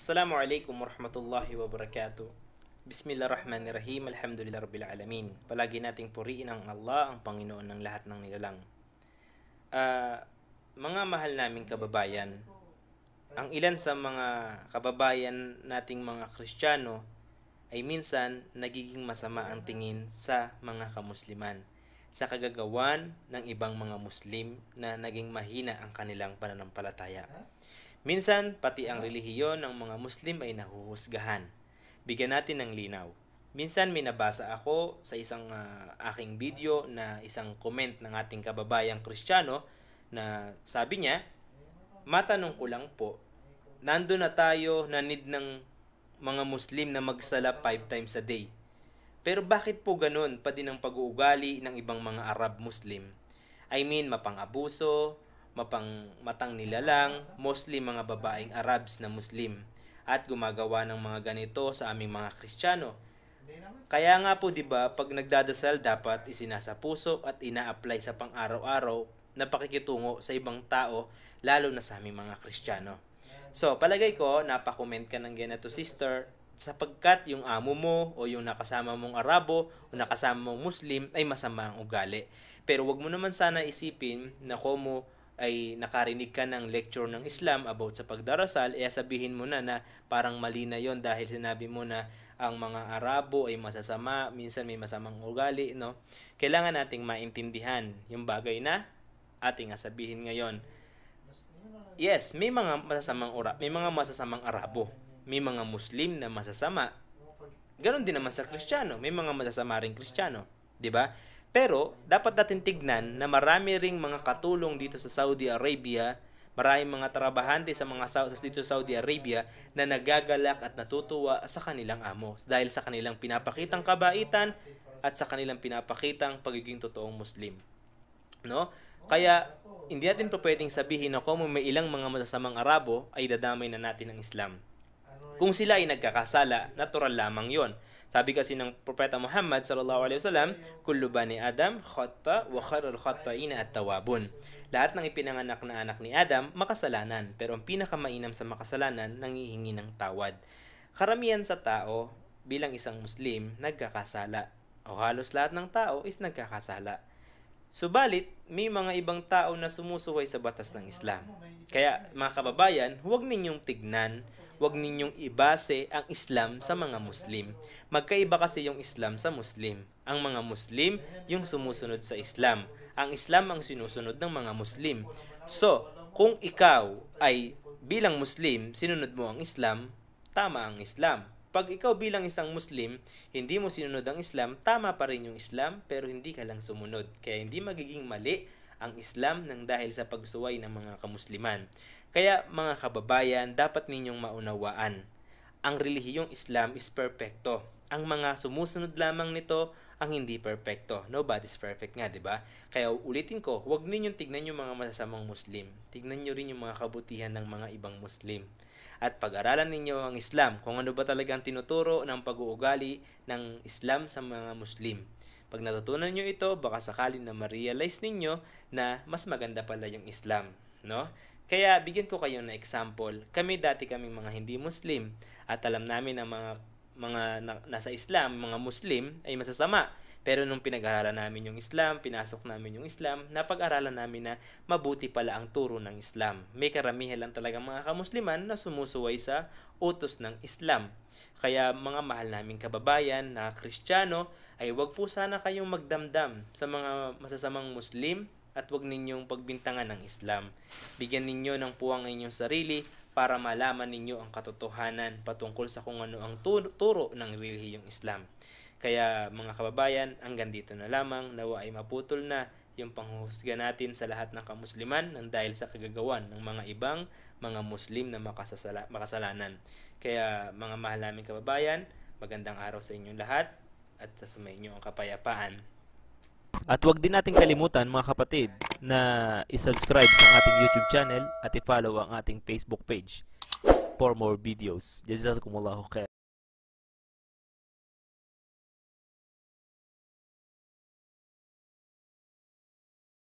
Assalamualaikum warahmatullahi wabarakatuh. Bismillahirrahmanirrahim. Alhamdulillah rabbil alamin. Palagi nating puriin ang Allah, ang Panginoon ng lahat ng nilalang. Mga mahal naming kababayan, ang ilan sa mga kababayan nating mga Kristiyano ay minsan nagiging masama ang tingin sa mga kamusliman sa kagagawan ng ibang mga Muslim na naging mahina ang kanilang pananampalataya. Minsan, pati ang relihiyon ng mga Muslim ay nahuhusgahan. Bigyan natin ng linaw. Minsan may nabasa ako sa isang aking video na isang comment ng ating kababayang Kristiyano na sabi niya, matanong ko lang po, nando na tayo na need ng mga Muslim na magsala 5 times a day. Pero bakit po ganun pa din ang pag-uugali ng ibang mga Arab Muslim? I mean, mapang-abuso, matang nilalang, mostly mga babaeng Arabs na Muslim at gumagawa ng mga ganito sa aming mga Kristiyano. Kaya nga po 'di ba, pag nagdadasal dapat isinasa puso at ina-apply sa pang-araw-araw na pakikitungo sa ibang tao, lalo na sa aming mga Kristiyano. So, palagay ko napakomment ka ng ganito, sister, sapagkat yung amo mo o yung nakasama mong Arabo o nakasama mong Muslim ay masama ang ugali. Pero wag mo naman sana isipin na komo ay nakarinig ka ng lecture ng Islam about sa pagdarasal, sabihin mo na parang mali na yon dahil sinabi mo na ang mga Arabo ay masasama, minsan may masamang ugali, no? Kailangan nating maintindihan yung bagay na ating sabihin ngayon. Yes, may mga masasamang Arabo, may mga Muslim na masasama. Ganon din naman sa Kristiyano, may mga masasama ring Kristiyano, 'di ba? Pero, dapat natin tignan na marami ring mga katulong dito sa Saudi Arabia, maraming mga trabahante dito sa Saudi Arabia na nagagalak at natutuwa sa kanilang amo dahil sa kanilang pinapakitang kabaitan at sa kanilang pinapakitang pagiging totoong Muslim. No? Kaya, hindi natin po pwedeng sabihin na kung may ilang mga masasamang Arabo ay dadamay na natin ng Islam. Kung sila ay nagkakasala, natural lamang yon. Sabi kasi ng Propeta Muhammad sallallahu alaihi wasallam, kullu bani Adam khata wa khairul khata'ina at-tawwabun. Lahat ng ipinanganak na anak ni Adam makasalanan, pero ang pinakamainam sa makasalanan nanghihingi ng tawad. Karamihan sa tao bilang isang Muslim nagkakasala, o halos lahat ng tao is nagkakasala. Subalit, may mga ibang tao na sumusuway sa batas ng Islam. Kaya mga kababayan, huwag ninyong tignan, huwag ninyong ibase ang Islam sa mga Muslim. Magkaiba kasi yung Islam sa Muslim. Ang mga Muslim yung sumusunod sa Islam. Ang Islam ang sinusunod ng mga Muslim. So, kung ikaw ay bilang Muslim, sinunod mo ang Islam, tama ang Islam. Pag ikaw bilang isang Muslim, hindi mo sinunod ang Islam, tama pa rin yung Islam, pero hindi ka lang sumunod. Kaya hindi magiging mali ang Islam nang dahil sa pagsuway ng mga kamusliman. Kaya mga kababayan, dapat ninyong maunawaan, ang relihiyong Islam is perfecto. Ang mga sumusunod lamang nito ang hindi perfecto. Nobody's perfect nga, 'di ba? Kaya ulitin ko, huwag ninyong tignan yung mga masasamang Muslim. Tignan niyo rin yung mga kabutihan ng mga ibang Muslim. At pag-aralan ninyo ang Islam, kung ano ba talaga ang tinuturo ng pag-uugali ng Islam sa mga Muslim. Pag natutunan nyo ito, baka sakali na ma-realize ninyo na mas maganda pala yung Islam, no? Kaya bigyan ko kayo na example. Kami dati kaming mga hindi Muslim at alam namin na mga nasa Islam, mga Muslim ay masasama. Pero nung pinag-aralan namin yung Islam, pinasok namin yung Islam, napag-aralan namin na mabuti pala ang turo ng Islam. May karamihan lang talaga mga kamusliman na sumusuway sa utos ng Islam. Kaya mga mahal naming kababayan na Kristiyano, ay wag po sana kayong magdamdam sa mga masasamang Muslim at wag ninyong pagbintangan ng Islam. Bigyan ninyo ng puwang ang inyong sarili para malaman ninyo ang katotohanan patungkol sa kung ano ang turo ng relihiyong Islam. Kaya mga kababayan, hanggang dito na lamang, nawa ay maputol na yung panghuhusga natin sa lahat ng kamusliman nang dahil sa kagagawan ng mga ibang mga Muslim na makasalanan. Kaya mga mahal naming kababayan, magandang araw sa inyong lahat at sa sumainyo ang kapayapaan. At huwag din nating kalimutan mga kapatid na i-subscribe sa ating YouTube channel at i-follow ang ating Facebook page for more videos. Jazakumullahu khair.